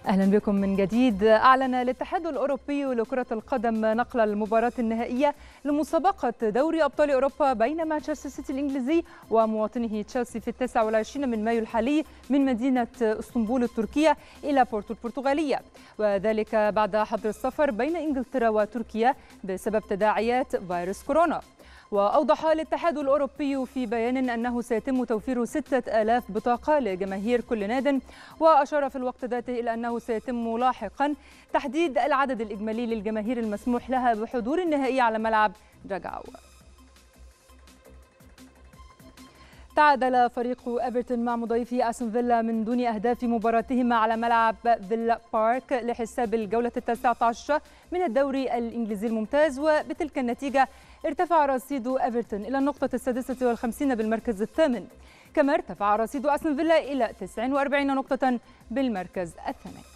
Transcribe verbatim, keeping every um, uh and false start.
أهلا بكم من جديد. أعلن الاتحاد الأوروبي لكرة القدم نقل المباراة النهائية لمسابقة دوري أبطال أوروبا بين مانشستر سيتي الإنجليزي ومواطنه تشيلسي في التاسع والعشرين من مايو الحالي من مدينة اسطنبول التركية إلى بورتو البرتغالية، وذلك بعد حظر السفر بين إنجلترا وتركيا بسبب تداعيات فيروس كورونا. وأوضح الاتحاد الأوروبي في بيان أنه سيتم توفير ستة آلاف بطاقة لجماهير كل ناد، وأشار في الوقت ذاته إلى أنه سيتم لاحقا تحديد العدد الإجمالي للجماهير المسموح لها بحضور النهائي على ملعب دراغاو. تعادل فريق إيفرتون مع مضيفي أستون فيلا من دون أهداف في مباراتهما على ملعب فيلا بارك لحساب الجولة التاسعة عشرة من الدوري الإنجليزي الممتاز، وبتلك النتيجة ارتفع رصيد إيفرتون إلى النقطة السادسة والخمسين بالمركز الثامن، كما ارتفع رصيد أستون فيلا إلى تسعة وأربعين نقطة بالمركز الثامن.